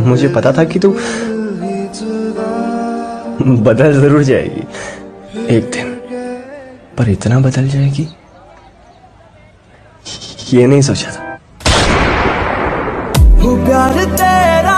मुझे पता था कि तू बदल जरूर जाएगी एक दिन, पर इतना बदल जाएगी ये नहीं सोचा था। प्यार तेरा